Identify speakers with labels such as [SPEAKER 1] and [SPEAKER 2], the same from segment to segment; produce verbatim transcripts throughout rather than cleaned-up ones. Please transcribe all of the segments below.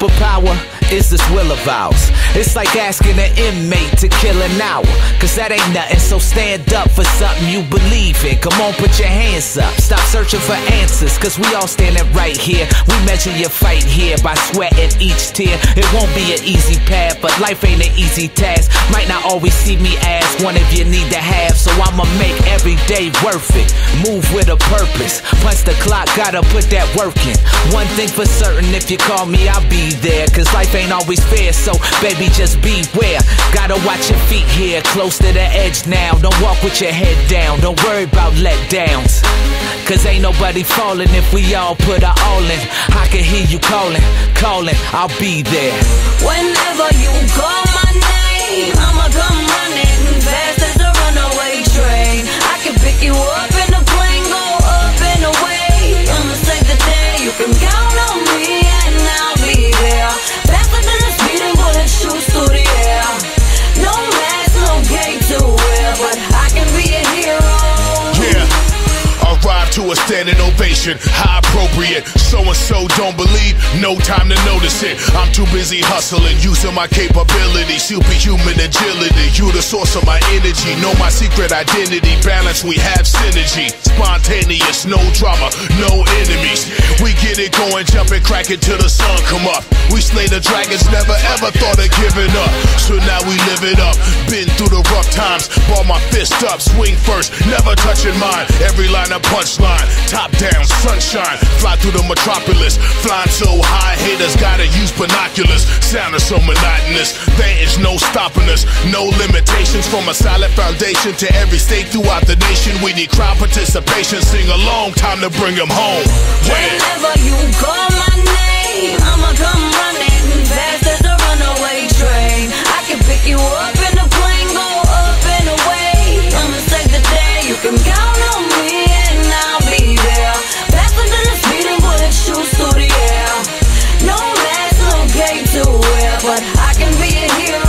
[SPEAKER 1] superpower is this will of ours. It's like asking an inmate to kill an hour, cause that ain't nothing, so stand up for something you believe in. Come on, put your hands up, stop searching for answers, cause we all standing right here. We measure your fight here by sweating each tear. It won't be an easy path, but life ain't an easy task. Might not always see me as one of you need to have, so I'ma make every day worth it. Move with a purpose, punch the clock, gotta put that work in. One thing for certain, if you call me, I'll be there, cause life ain't always fair, so baby, just beware. Gotta watch your feet here, close to the edge now. Don't walk with your head down, don't worry about letdowns, cause ain't nobody falling if we all put our all in. I can hear you calling, calling, I'll be there.
[SPEAKER 2] Whenever you call my name, I'ma come running fast as a runaway train. I can pick you up in the plane, go up and away. I'ma save the day, you can count on me and I'll be there. Faster than a speeding bullet shoots through the air. No mask, no gate to wear, but I can be a hero.
[SPEAKER 3] Yeah, arrive to a standing ovation, how appropriate. So-and-so don't believe, no time to notice it. I'm too busy hustling, using my capability, superhuman agility. You the source of my energy, know my secret identity. Balance, we have synergy. Spontaneous, no drama, no enemies. We get it going, jump and crack it till the sun come up. We slay the dragons, never ever thought of giving up. So now we live it up, been through the rough times. Ball my fist up, swing first, never touching mine. Every line a punchline, top down, sunshine. Fly through the metropolis, flying so high, haters gotta use binoculars. Sounding so monotonous, there is no stopping us. No limitations, from a solid foundation to every state throughout the nation. We need crowd participation, sing along, time to bring them home. Yeah.
[SPEAKER 2] Whenever you call my name, I'ma come running fast as a runaway train. I can pick you up in the plane, go up and away. I'ma save the day, you can count on me and I'll be there. Faster than a speeding bullet shoots through the air. No mask, no gate to wear, but I can be a hero.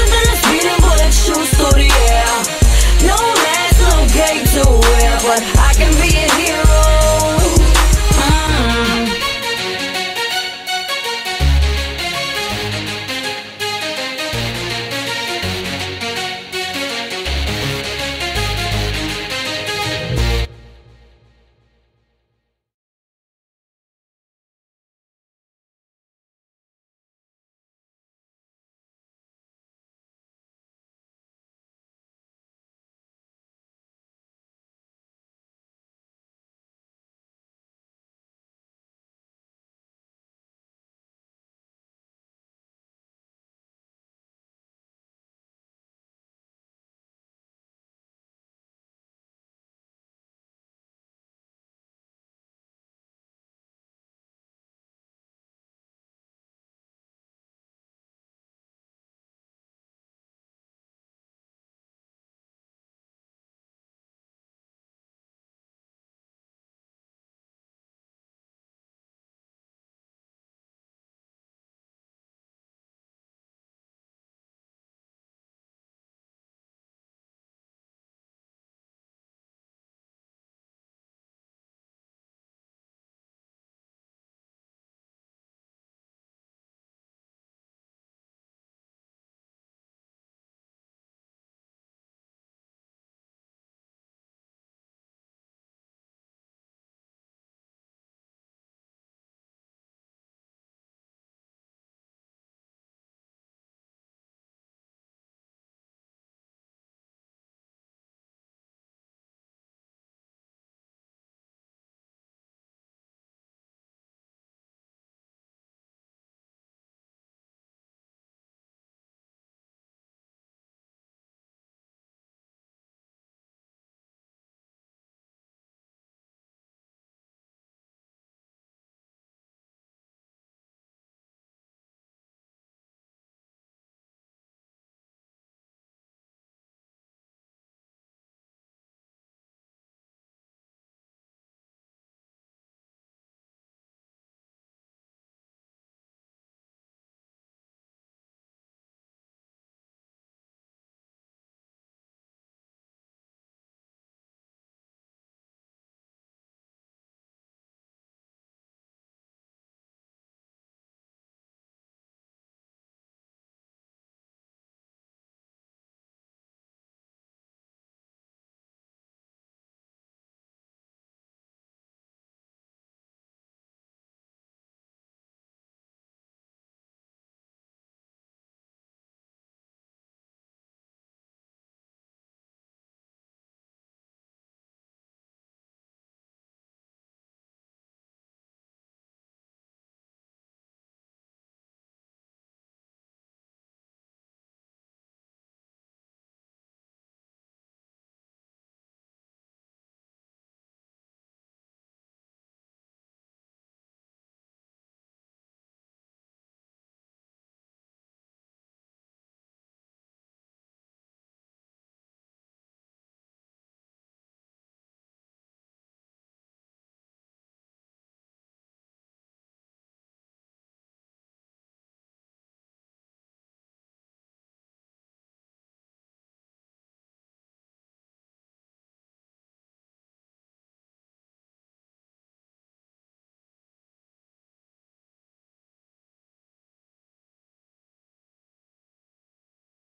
[SPEAKER 2] But I